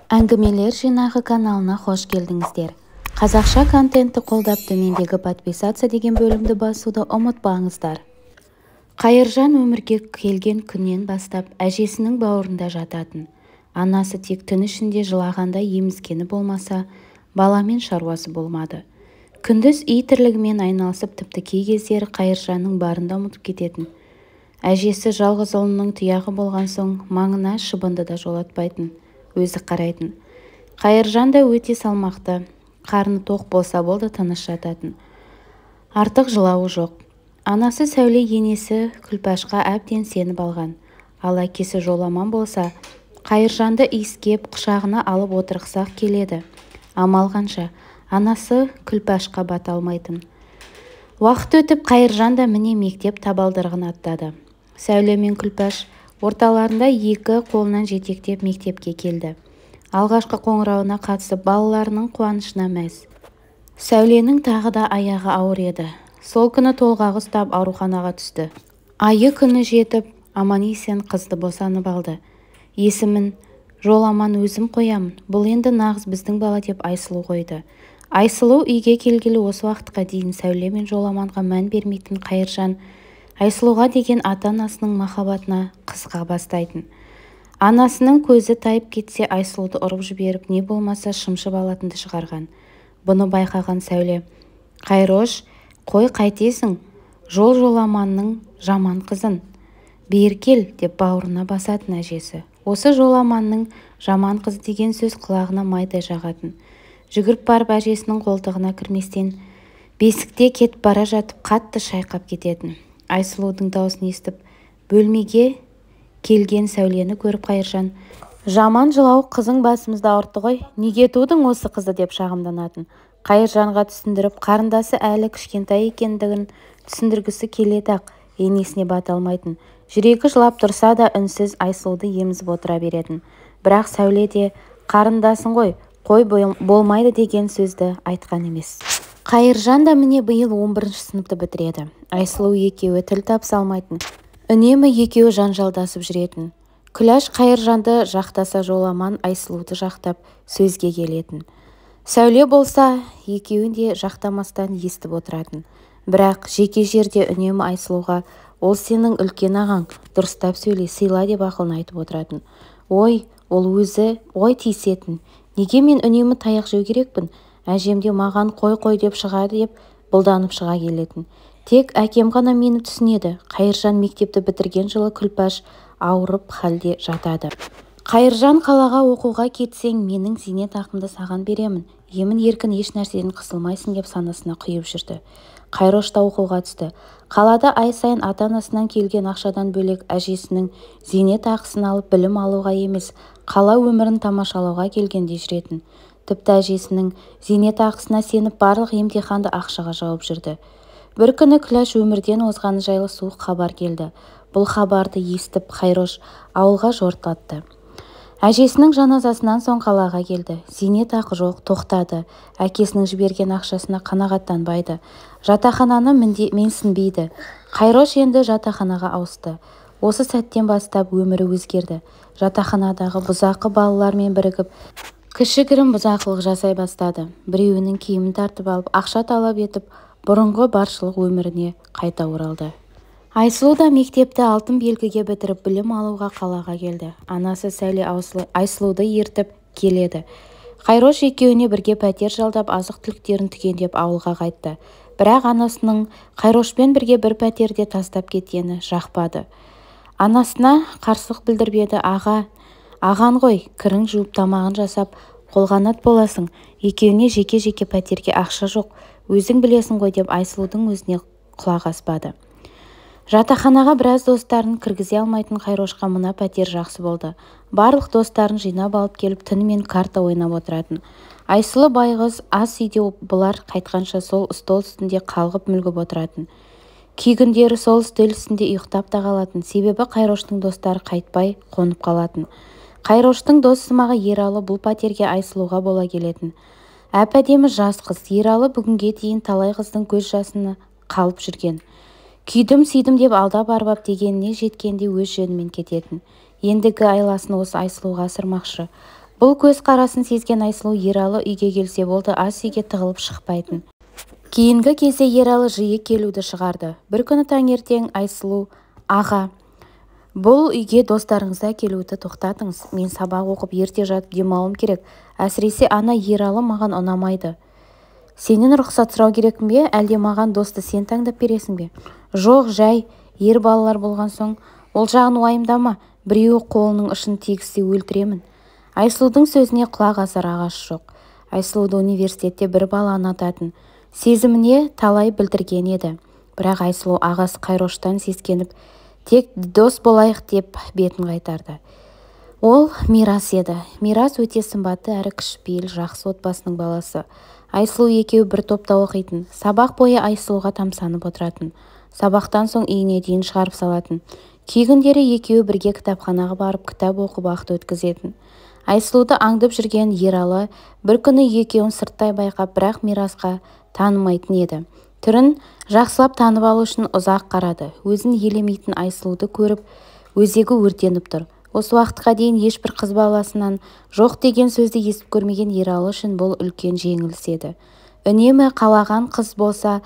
Әңгімелер жинағы каналына қош келдіңіздер. Қазақша контентті қолдап төмендегі подписаться деген бөлімді басуды ұмытпаңыздар. Қайыржан өмірге келген күннен бастап әжесінің бауырында жататын. Анасы тек түн ішінде жылағанда емізгені болмаса, баламен шаруасы болмады. Күндіз үй тірлігімен айналысып, тіпті кей кездері Қайыржанның барында ұмытып кететін. Әжесі жалғыз ұлының тұяғы болған соң маңына шыбынды да жолатпайтын, өзі қарайтын. Қайыржан да өте салмақты, қарны тоқ болса болды тыныш жататын. Артық жылауы жоқ. Анасы Сәуле енесі Күлпашқа әбден сеніп алған. Ал әкесі Жоламан болса, Қайыржанды иіскеп құшағына алып отырғысақ келеді. Амал қанша, анасы Күлпашқа бата алмайтын. Уақыт өтіп Қайыржан да міне мектеп табалдырығын аттады. Сәуле мен Күлпаш орталарында екі қолынан жетектеп мектепке келді. Алғашқы қоңырауына қатысып балаларының қуанышына мәз. Сәуленің тағы да аяғы ауыр еді. Сол күні толғағы ұстап ауруханаға түсті. Айы күні жетіп, аман-есен қызды босанып алды. Есімін Жоламан өзім қоямын. Бұл енді нағыз біздің бала деп Айсұлу қойды. Айсұлу үйге келгелі осы уақытқа дейін Сәуле мен Жоламанға мән бермейтін Қайыржан Айсұлуға деген ата-анасының махаббатына қызыға бастайтын. Анасының көзі тайып кетсе Айсұлуды ұрып жіберіп, не болмаса шымшып алатынды шығарған. Бұны байқаған Сәуле: «Қайрош, қой қайтесің? Жоламанның жаман қызын. Бер кел», деп бауырына басатын әжесі. Осы Жоламанның жаман қыз деген сөз құлағына майдай жағатын. Жүгіріп барып әжесінің қолтығына кірместен бесікте кетіп бара жатып қатты шайқап кететін. Айсұлудың даусын естіп, бөлмеге келген Сәулені көріп Қайыржан: «Жаман жылау қызың басымызда ауыртты ғой, неге тудың осы қызды?» деп шағымданатын. Қайыржанға түсіндіріп, қарындасы әлі кішкентай екендігін түсіндіргісі келеді-ақ, енесіне бата алмайтын. Жүрегі жылап тұрса да үнсіз Айсұлуды емізіп отыра беретін. Бірақ Сәуле де «Қарындасың ғой, қой болмайды» деген сөзді айтқан емес. Қайыржан да міне биыл 11-ші сыныпты бітіреді. Айсұлу екеуі тіл табыса алмайтын. Үнемі екеуі жанжалдасып жүретін. Күләш Қайыржанды жақтаса, Жоламан Айсұлуды жақтап сөзге келетін. Сәуле болса екеуін де жақтамастан естіп отыратын. Бірақ жеке жерде үнемі Айсұлуға «Ол сенің үлкен ағаң, дұрыстап сөйле, сыйла» деп ақылын айтып отыратын. Ой, ол өзі тиісетін. Неге мен үнемі таяқ жеу керекпін? Әжемде маған қой деп шығады деп бұлданып шыға келетін. Тек әкем ғана мені түсінеді. Қайыржан мектепті бітірген жылы Күлпаш ауырып халде жатады. «Қайыржан, қалаға оқуға кетсең, менің зейнетақымды саған беремін. Емін-еркін еш нәрседен қысылмайсың» деп санасына құйып жүрді. Қайрош та оқуға түсті. Қалада ай сайын ата-анасынан келген ақшадан бөлек әжесінің зейнетақысын алып білім алуға емес, қала өмірін тамашалауға келгенде жүретін. Тіпті әжесінің зейнетақысына сеніп барлық емтиханды ақшаға жауып жүрді. Бір күні Күләш өмірден озғаны жайлы суық хабар келді. Бұл хабарды естіп Қайрош ауылға жортатты. Әжесінің жаназасынан соң қалаға келді. Зейнетақы жоқ, тоқтады. Әкесінің жіберген ақшасына қанағаттанбайды. Жатақхананы менсінбейді. Қайрош енді жатақханаға ауысты. Осы сәттен бастап өмірі өзгерді. Жатақханадағы бұзақы балалармен бірігіп кішігірім бұзақылық жасай бастады. Біреуінің киімін тартып алып, ақша талап етіп, бұрынғы баршылық өміріне қайта оралды. Айсұлу да мектепті алтын белгіге бітіріп білім алуға қалаға келді. Анасы Сәуле Айсұлуды ертіп келеді. Қайрош екеуіне бірге пәтер жалдап, азық-түліктерін түгендеп ауылға қайтты. Бірақ анасының Қайрошпен бірге бір пәтерде тастап кеткені жақпады. Анасына қарсылық білдірбеді. «Аған ғой, кірің жуып тамағын жасап, қолғанат боласың. Екеуіне жеке-жеке пәтерге ақша жоқ, өзің білесің ғой» деп Айсұлудың өзіне құлақ аспады. Жатақханаға біраз достарын кіргізе алмайтын Қайрошқа мына пәтер жақсы болды. Барлық достарын жинап алып келіп түнімен карта ойнап отыратын. Айсұлу байғыз ас үйде бұлар қайтқанша сол стол үстінде қалғып мүлгіп отыратын. Кей күндері сол үстел үстінде ұйықтап та қалатын. Себебі Қайроштың достары қайтпай қонып қалатын. Қайроштың дос-сымағы Ералы бұл пәтерге Айсұлуға бола келетін. Әп-әдемі жас қыз. Ералы бүгінге дейін талай қыздың көз жасына қалып жүрген. Күйдім-сүйдім деп алдап-арбап дегеніне жеткенде өз жөнімен кететін. Ендігі айласын осы Айсұлуға асырмақшы. Бұл көз қарасын сезген Айсұлу Ералы үйге келсе болды, ас үйге тығылып шықпайтын. Кейінгі кезде Ералы жиі келуді шығарды. Бір күні таңертең Айсұлу: «Аға, бұл үйге достарыңызда келуді тоқтатыңыз. Мен сабақ оқып ерте жатып демалуым керек. Әсіресе ана Ералы маған ұнамайды. Сенен рұқсат сұрау керекпін бе, әлде маған досты сен таңдап бересің бе?» «Жоқ, жай ер балалар болған соң ол жағын уайымдама. Біреуі қолының ұшын тигізсе өлтіремін». Айсұлудың сөзіне құлақ асар ағасы жоқ. Айсұлуды университетте бір бала ұнататын сезіміне талай білдірген еді. Бірақ Айсұлу ағасы Қайроштан сескеніп, тек дос болайық деп бетін қайтарды. Ол Мирас еді. Мирас өте сымбатты әрі кішіпейіл, жақсы отбасының баласы. Айсұлу екеуі бір топта оқитын. Сабақ бойы Айсұлуға тамсанып отыратын. Сабақтан соң үйіне дейін шығарып салатын. Кей күндері екеуі бірге кітапханаға барып кітап оқып уақыт өткізетін. Айсұлуды аңдып жүрген Ералы бір күні екеуін сырттай байқап, бірақ Мирасқа танымайтын еді. Түрін жақсылап танып алу үшін ұзақ қарады. Өзін елемейтін Айсұлуды көріп, өзегі өртеніп тұр. Осы уақытқа дейін ешбір қыз баласынан жоқ деген сөзді естіп көрмеген Ералы үшін бұл үлкен жеңіліс еді. Үнемі қалаған қыз болса,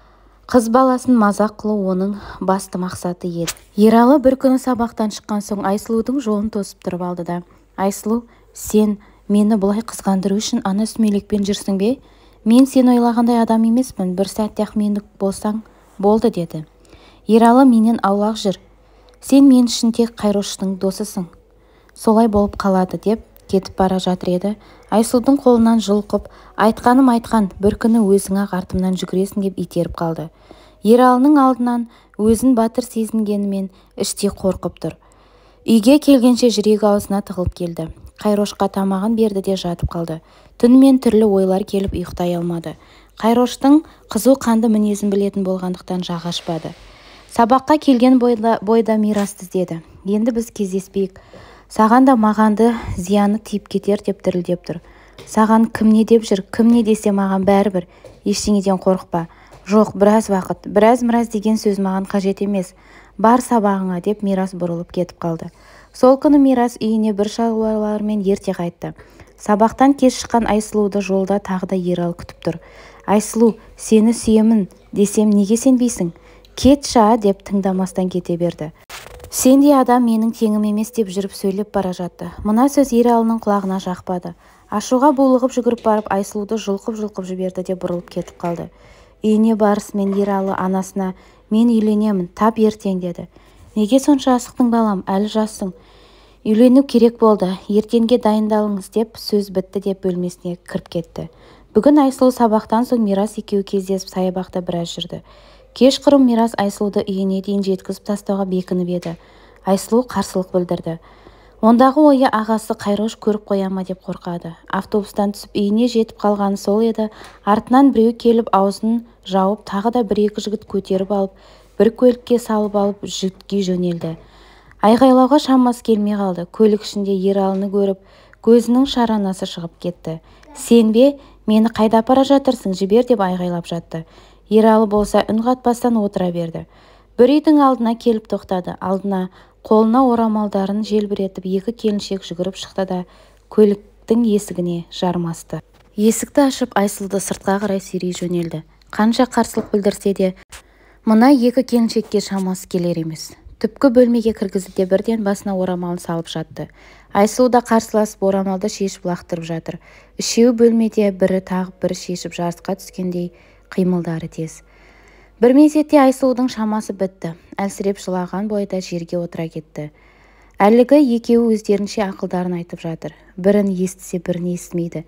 қыз баласын мазақ қылу оның басты мақсаты еді. Ералы бір күні сабақтан шыққан соң Айсұлудың жолын тосып тұрып алды да: «Айсұлу, сен мені бұлай қызғандыру үшін ана сүмелекпен жүрсің бе? Мен сен ойлағандай адам емеспін, бір сәтте-ақ мені болсаң болды», деді. Ералы: «Менен аулақ жүр. Сен мен үшін тек Қайроштың досысың. Солай болып қалады», деп кетіп бара жатыр еді. Айсұлудың қолынан жұлқып: «Айтқаным айтқан, бір күні өзің-ақ артымнан жүгіресің», деп итеріп қалды. Ералының алдынан өзін батыр сезінгенімен іштей қорқып тұр. Үйге келгенше жүрегі аузына тығылып келді. Қайрошқа тамағын берді де жатып қалды. Түнімен түрлі ойлар келіп ұйықтай алмады. Қайроштың қызу қанды мінезін білетін болғандықтан жағы ашпады. Сабаққа келген бойда Мирасты іздеді. «Енді біз кездеспейік. Саған да мағанды зияны тиіп кетер», деп дірілдеп тұр. «Саған кім не деп жүр? Кім не десе маған бәрібір. Ештеңеден қорықпа». «Жоқ, біраз уақыт, біраз деген сөз маған қажет емес. Бар сабағыңа», деп Мирас бұрылып кетіп қалды. Сол күні Мирас үйіне бір шаруалармен ерте қайтты. Сабақтан кеш шыққан Айсұлуды жолда тағы да Ералы күтіп тұр. «Айсұлу, сені сүйемін десем неге сенбейсің? Кетші», деп тыңдамастан кете берді. «Сендей адам менің теңім емес», деп жүріп сөйлеп бара жатты. Мына сөз Ералының құлағына жақпады. Ашуға булығып жүгіріп барып Айсұлуды жұлқып жіберді де бұрылып кетіп қалды. Үйіне барысымен Ералы анасына: «Мен үйленемін, тап ертең», деді. «Неге сонша асықтың балам, әлі жассың. Үйлену керек болды, ертеңге дайындалыңыз», деп сөз бітті деп бөлмесіне кіріп кетті. Бүгін Айсұлу сабақтан соң Мирас екеуі кездесіп саябақта біраз жүрді. Кешқұрым Мирас Айсұлуды үйіне дейін жеткізіп тастауға бекініп еді. Айсұлу қарсылық білдірді. Ондағы ойы ағасы Қайрош көріп қоя ма деп қорқады. Автобустан түсіп үйіне жетіп қалғаны сол еді. Артынан біреу келіп аузын жауып, тағы да бір-екі жігіт көтеріп алып, бір көлікке салып алып жүгітке жөнелді. Айғайлауға шамасы келмей қалды. Көлік ішінде Ералыны көріп, көзінің шаранасы шығып кетті. «Сен бе? Мені қайда апара жатырсың? Жібер», деп айғайлап жатты. Ералы болса үн қатпастан отыра берді. Бір үйдің алдына келіп тоқтады. Алдына қолына орамалдарын желбіретіп екі келіншек жүгіріп шықты да көліктің есігіне жармасты. Есікті ашып Айсұлуды сыртқа қарай сүйрей жөнелді. Қанша қарсылық білдірсе де мына екі келіншекке шамасы келер емес. Түпкі бөлмеге кіргізді де бірден басына орамалын салып жатты. Айсұлу да қарсыласып орамалды шешіп лақтырып жатыр. Үшеуі бөлмеде бірі тағып бірі шешіп жарысқа түскендей қимылдары тез. Бір мезетте Айсұлудың шамасы бітті. Әлсіреп жылаған бойда жерге отыра кетті. Әлгі екеуі өздерінше ақылдарын айтып жатыр. Бірін естісе бірін естімейді.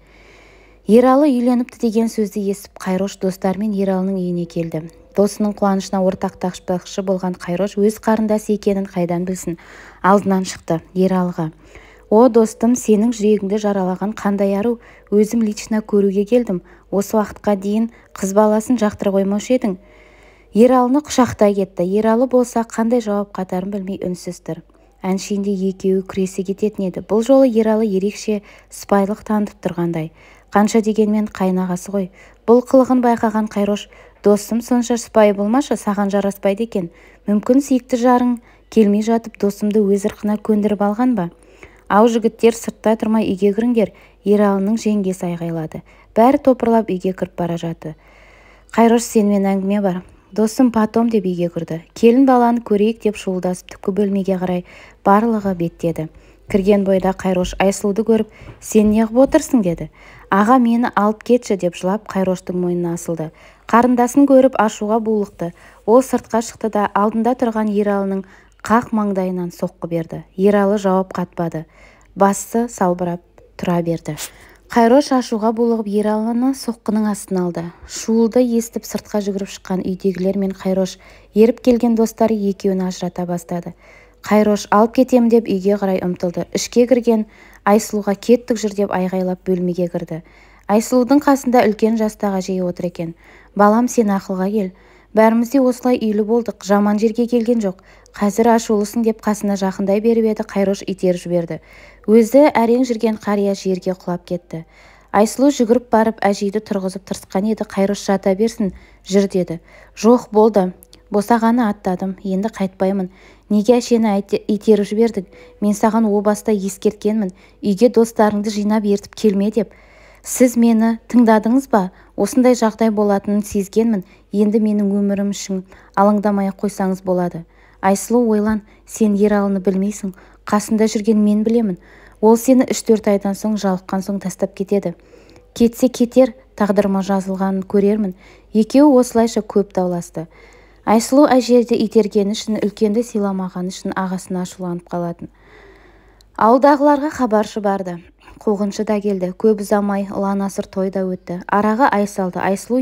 Ералы үйленіпті деген сөзді естіп Қайрош достарымен Ералының үйіне келді. Досының қуанышына ортақтаспақшы болған Қайрош өз қарындасы екенін қайдан білсін, алдынан шықты Ералыға: «О достым, сенің жүрегіңді жаралаған қандай ару, өзім лично көруге келдім. Осы уақытқа дейін қыз баласын жақтыра қоймаушы едің». Ералыны құшақтай кетті. Ералы болса қандай жауап қатарын білмей үнсіз тұр. Әншейінде екеуі күресе кететін еді. Бұл жолы Ералы ерекше сыпайылық танытып тұрғандай. Қанша дегенмен қайнағасы ғой. Бұл қылығын байқаған Қайрош: «Досым, сонша сыпайы болмашы, саған жараспайды екен. Мүмкін сүйікті жарың келмей жатып досымды өз ырқына көндіріп алған ба? Ау жігіттер, сыртта тұрмай үйге кіріңдер, Ералының жеңгесі айғайлады. Бәрі топырлап үйге кіріп бара жатты. Қайрош, сенімен әңгіме бар. Досым потом деп үйге кірді. Келін баланы көрейік деп шуылдасып түпкі бөлмеге қарай барлығы беттеді. Кірген бойда Қайрош Айсұлуды көріп, сен неғып отырсың деді. Аға, мені алып кетші деп жылап Қайроштың мойнына асылды. Қарындасын көріп ашуға булықты. Ол сыртқа шықты да алдында тұрған Ералының қақ маңдайынан соққы берді. Ералы жауап қатпады. Басы салбырап тұра берді. Қайрош ашуға булығып Ералыны соққының астына алды. Шуылды естіп сыртқа жүгіріп шыққан үйдегілер мен Қайрош еріп келген достары екеуін ажырата бастады. Қайрош алып кетем деп үйге қарай ұмтылды. Ішке кірген Айсұлуға кеттік жүр деп айғайлап бөлмеге кірді. Айсұлудың қасында үлкен жастағы әжей отыр екен. Балам, сен ақылға кел. Бәріміз де осылай үйлі болдық, жаман жерге келген жоқ. Қазір ашулысың деп қасына жақындай беріп еді, Қайрош итеріп жіберді. Өзі әрең жүрген қария жерге құлап кетті. Айсұлу жүгіріп барып әжейді тұрғызып тырысқан еді. Қайрош жата берсін, жүр деді. Жоқ, болды. Босағаны аттадым, енді қайтпаймын. Неге әшені итеріп жібердің? Мен саған о баста ескерткенмін, үйге достарыңды жинап ертіп келме деп. Сіз мені тыңдадыңыз ба? Осындай жағдай болатынын сезгенмін. Енді менің өмірім үшін алаңдамай қойсаңыз болады. Айсұлу, ойлан, сен Ералыны білмейсің, қасында жүрген мен білемін. Ол сені 3-4 айдан соң жалыққан соң тастап кетеді. Кетсе кетер, тағдырыма жазылғанын көрермін. Екеуі осылайша көп дауласты. Айсұлу әжерді итергені үшін, үлкенді сыйламағаны үшін ағасына ашуланып қалатын. Ауылдағыларға хабаршы барды. Қуғыншы да келді. Көп ұзамай ұлан-асыр той да өтті. Араға ай салды. Айсұлу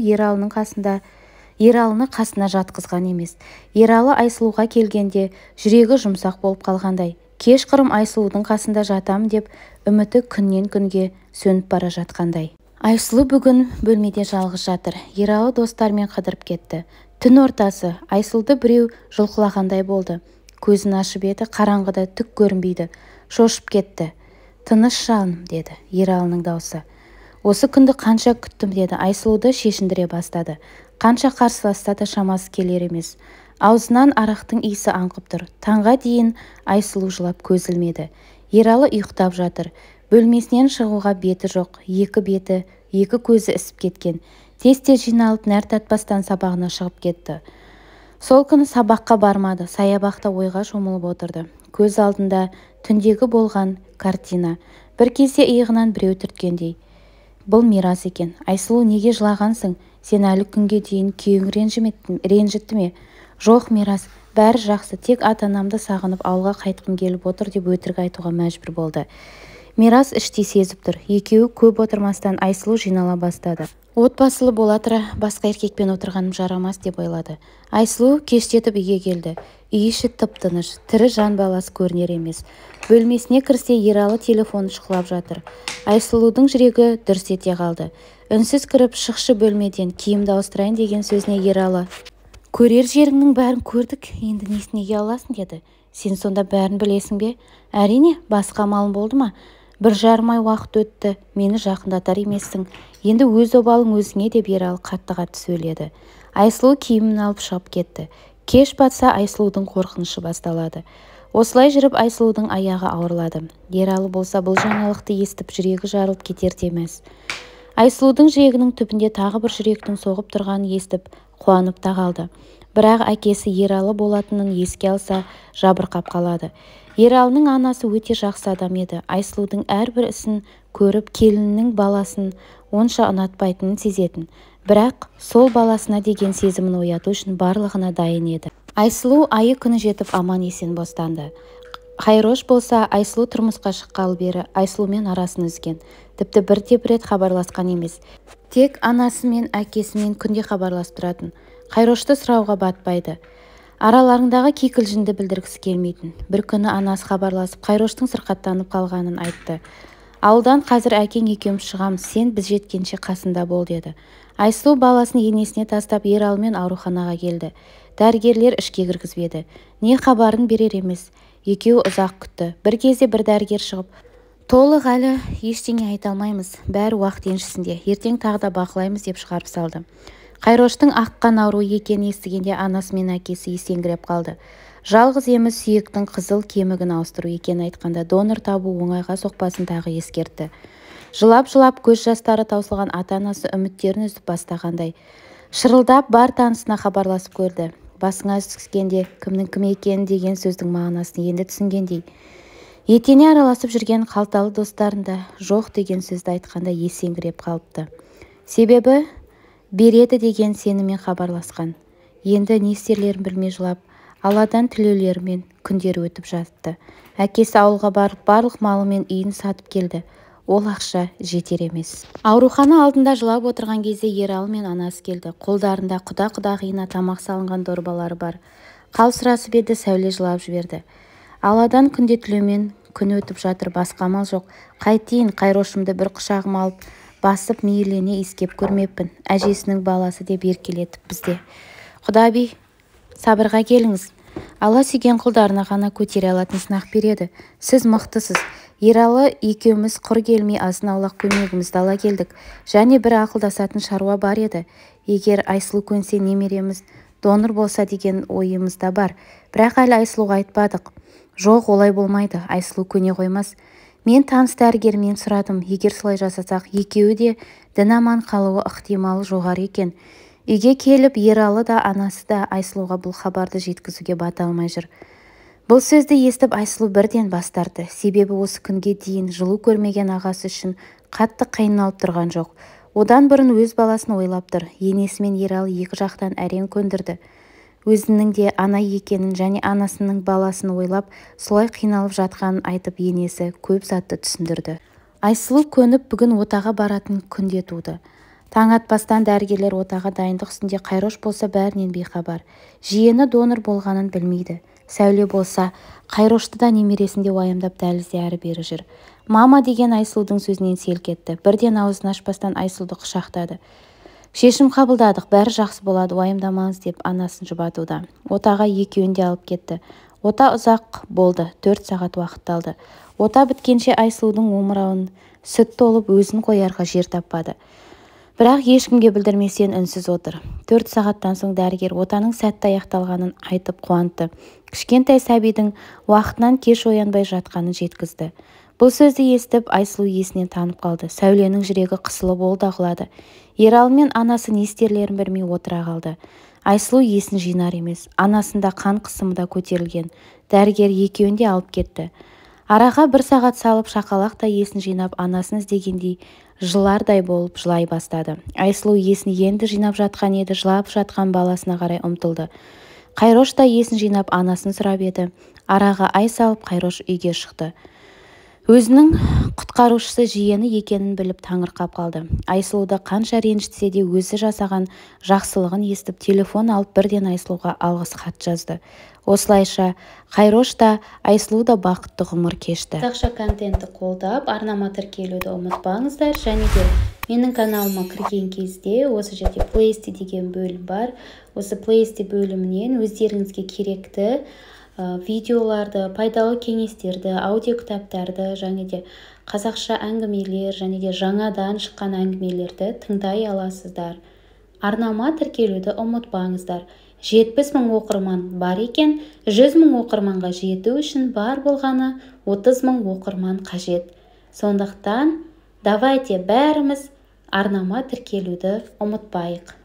Ералыны қасына жатқызған емес. Ералы Айсұлуға келгенде жүрегі жұмсақ болып қалғандай. Кешқұрым Айсұлудың қасында жатам деп үміті күннен күнге сөніп бара жатқандай. Айсұлу бүгін бөлмеде жалғыз жатыр. Ералы достармен қыдырып кетті. Түн ортасы Айсұлуды біреу жұлқылағандай болды. Көзін ашып еді, қараңғыда түк көрінбейді. Шошып кетті. Тыныш жаным, деді Ералының даусы. Осы күнді қанша күттім, деді. Айсұлуды шешіндіре бастады. Қанша қарсыласса да шамасы келер емес. Аузынан арақтың иісі аңқып тұр. Таңға дейін Айсұлу жылап көз ілмеді. Ералы ұйықтап жатыр. Бөлмесінен шығуға беті жоқ. Екі беті, екі көзі ісіп кеткен. Тез-тез жиналып нәр татпастан сабағына шығып кетті. Сол күні сабаққа бармады. Саябақта ойға шомылып отырды. Көз алдында түндегі болған картина. Бір кезде иығынан біреу түрткендей. Бұл Мирас екен. Айсұлу, неге жылағансың? Сен әлі күнге дейін күйеуің ренжітті ме? Жоқ, Мирас, бәрі жақсы. Тек ата-анамды сағынып ауылға қайтқым келіп отыр деп өтірік айтуға мәжбүр болды. Мирас іштей сезіп тұр. Екеуі көп отырмастан Айсұлу жинала бастады. Отбасылы бола тұра басқа еркекпен отырғаным жарамас деп ойлады. Айсұлу кештетіп үйге келді. Үй іші тып-тыныш, тірі жан баласы көрінер емес. Бөлмесіне кірсе Ералы телефон шықлап жатыр. Айсұлудың жүрегі дүрс ете қалды. Үнсіз кіріп, шықшы бөлмеден, киімді ауыстырайын деген сөзіне Ералы: көрер жеріңнің бәрін көрдік, енді несінеге аласың, деді. Сен сонда бәрін білесің бе? Әрине, басқа малым болды ма? 1,5 ай уақыт өтті, мені жақындатар емессің. Енді өз обалың өзіңе, деп Ералы қатты-қатты сөйледі. Айсұлу киімін алып шығып кетті. Кеш батса Айсұлудың қорқынышы басталады. Осылай жүріп Айсұлудың аяғы ауырлады. Ералы болса бұл жаңалықты естіп жүрегі жарылып кетер демес. Айсұлудың жүрегінің түбінде тағы бір жүректің соғып тұрғанын естіп қуанып та қалды. Бірақ әкесі Ералы болатынын еске алса жабырқап қалады. Ералының анасы өте жақсы адам еді. Айсұлудың әрбір ісін көріп, келінінің баласын онша ұнатпайтынын сезетін. Бірақ сол баласына деген сезімін ояту үшін барлығына дайын еді. Айсұлу айы күні жетіп аман есен бостанды. Қайрош болса Айсұлу тұрмысқа шыққалы бері Айсұлумен арасын үзген. Тіпті бірде-бір рет хабарласқан емес. Тек анасымен, әкесімен күнде хабарласып тұратын. Қайрошты сұрауға батпайды. Араларындағы кикілжіңді білдіргісі келмейтін. Бір күні анасы хабарласып Қайроштың сырқаттанып қалғанын айтты. Ауылдан қазір әкең екеуміз шығамыз, сен біз жеткенше қасында бол, деді. Айсұлу баласын енесіне тастап Ералымен ауруханаға келді. Дәрігерлер ішке кіргізбеді. Не хабарын берер емес. Екеуі ұзақ күтті. Бір кезде бір дәрігер шығып: толық әлі ештеңе айта алмаймыз, бәрі уақыт еншісінде, ертең тағы да бақылаймыз, деп шығарып салды. Қайроштың аққан ауру екенін естігенде анасы мен әкесі есеңгіреп қалды. Жалғыз еміз сүйектің қызыл кемігін ауыстыру екен айтқанда донор табу оңайға соқпасын тағы ескертті. Жылап-жылап көз жастары таусылған ата-анасы үміттерін үзіп бастағандай. Шырылдап бар танысына хабарласып көрді. Басыңа түскенде кімнің кім екенін деген сөздің мағынасын енді түсінгендей. Етене араласып жүрген қалталы достарында жоқ деген сөзді айтқанда есеңгіреп қалыпты. Себебі береді деген сенімен хабарласқан. Енді не істерлерін білмей жылап, алладан тілеулерімен күндер өтіп жатты. Әкесі ауылға барып барлық малы мен үйін сатып келді. Ол ақша жетер емес. Аурухана алдында жылап отырған кезде Ералы мен анасы келді. Қолдарында құда-құда қиына тамақ салынған дорбалары бар. Қал сұрасып еді, Сәуле жылап жіберді. Алладан күнде тілеумен күн өтіп жатыр, басқа амал жоқ. Қайтейін, Қайрошымды бір құшағыма алып, басып мейірлене иіскеп көрмеппін. Әжесінің баласы деп еркелетіп бізде. Құдаби, сабырға келіңіз. Алла сүйген құлдарына ғана көтере алатын сынақ береді. Сіз мықтысыз. Ералы екеуміз құр келмей азын-аулақ көмегімізді ала келдік. Және бір ақылдасатын шаруа бар еді. Егер Айсұлу көнсе немереміз донор болса деген ойымызда бар. Бірақ әлі Айсұлуға айтпадық. Жоқ, олай болмайды. Айсұлу көне қоймас. Мен таныс дәрігермен сұрадым. Егер солай жасасақ, екеуі де дін аман қалуы ықтималы жоғары екен. Үйге келіп, Ералы да анасы да Айсұлуға бұл хабарды жеткізуге бата алмай жүр. Бұл сөзді естіп Айсұлу бірден бас тартты. Себебі осы күнге дейін жылу көрмеген ағасы үшін қатты қиналып тұрған жоқ. Одан бұрын өз баласын ойлап тұр. Енесі мен Ералы екі жақтан әрең көндірді. Өзінің де ана екенін және анасының баласын ойлап, солай қиналып жатқанын айтып, енесі көп затты түсіндірді. Айсұлу көніп, бүгін отаға баратын күнде туды. Таң атпастан дәрігерлер отаға дайындық үстінде. Қайрош болса бәрінен бейхабар. Жиені донор болғанын білмейді. Сәуле болса Қайрошты да немересінде уайымдап дәлізде әрі-бері жүр. Мама деген Айсұлудың сөзінен селк етті. Бірден аузын ашпастан Айсұлуды құшақтады. Шешім қабылдадық, бәрі жақсы болады, уайымдамаңыз деп анасын жұбатуда. Отаға екеуін де алып кетті. Ота ұзақ болды, 4 сағат уақыт алды. Ота біткенше Айсұлудың омырауын сүт толып өзін қоярға жер таппады. Бірақ ешкімге білдірместен үнсіз отыр. 4 сағаттан соң дәрігер отаның сәтті аяқталғанын айтып қуантты. Кішкентай сәбидің уақытынан кеш оянбай жатқанын жеткізді. Бұл сөзді естіп Айсұлу есінен танып қалды. Сәуленің жүрегі қысылып ол да құлады. Ералы мен анасы не істерлерін білмей отыра қалды. Айсұлу есін жинар емес. Анасында қан қысымы да көтерілген. Дәрігер екеуін де алып кетті. Араға 1 сағат салып шақалақ та есін жинап, анасын іздегендей жылардай болып жылай бастады. Айсұлу есін енді жинап жатқан еді, жылап жатқан баласына қарай ұмтылды. Қайрош та есін жинап анасын сұрап еді. Араға ай салып Қайрош үйге шықты. Өзінің құтқарушысы жиені екенін біліп таңырқап қалды. Айсұлуды қанша ренжітсе де өзі жасаған жақсылығын естіп телефон алып бірден Айсұлуға алғыс хат жазды. Осылайша Қайрош та Айсұлу да бақытты ғұмыр кешті. Қазақша контентті қолдап, арнама тіркелуді ұмытпаңыздар. Және де менің каналыма кірген кезде осы жерде плейлисті деген бөлім бар. Осы плейлисті бөлімінен өздеріңізге керекті видеоларды, пайдалы кеңестерді, аудио кітаптарды, және де қазақша әңгімелер, және де жаңадан шыққан әңгімелерді тыңдай аласыздар. Арнама тіркелуді ұмытпаңыздар. 70 000 оқырман бар екен, 100 000 оқырманға жету үшін бар болғаны 30 000 оқырман қажет. Сондықтан давайте бәріміз арнама тіркелуді ұмытпайық.